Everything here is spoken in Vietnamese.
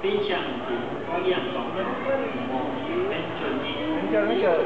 非常不一样講得跟準啲。 就那個。